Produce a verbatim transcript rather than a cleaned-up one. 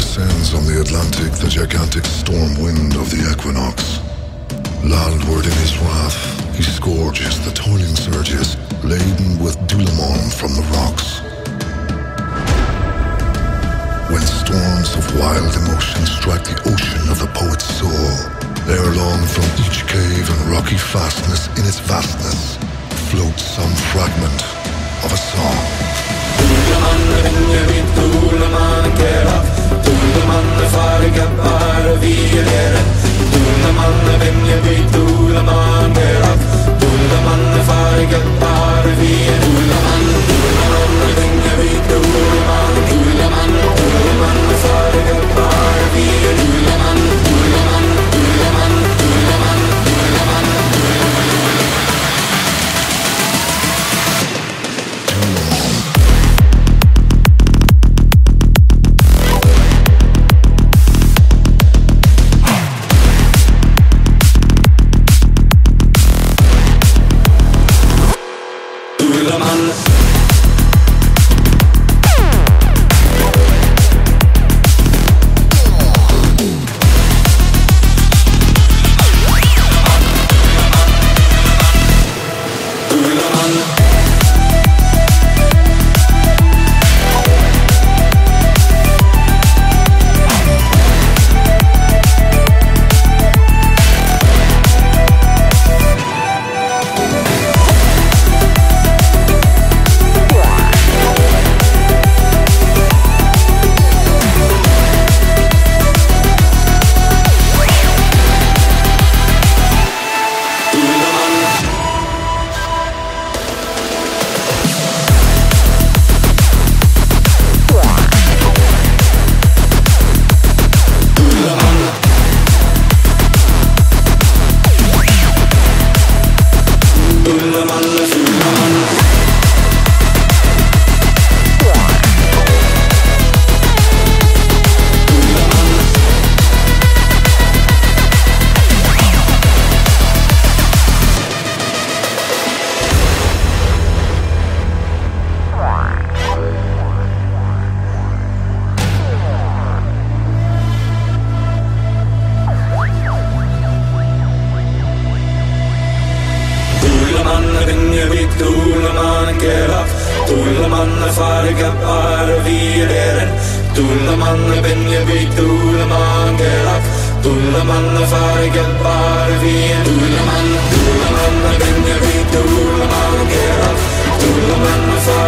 descends on the Atlantic the gigantic storm wind of the equinox. Landward in his wrath, he scourges the toiling surges, laden with Dulamon from the rocks. When storms of wild emotion strike the ocean of the poet's soul, ere long from each cave and rocky fastness in its vastness floats some fragment of a song. Dullaman vinner vid Dullaman kera, Dullaman fare cappare via nere. Dullaman vinner vid Dullaman kera, Dullaman fare cappare via. Dullaman, Dullaman vinner vid Dullaman, Dullaman, Dullaman fare cappare via. Dullaman, Dullaman, Dullaman, Dullaman, Dullaman, Dullaman fare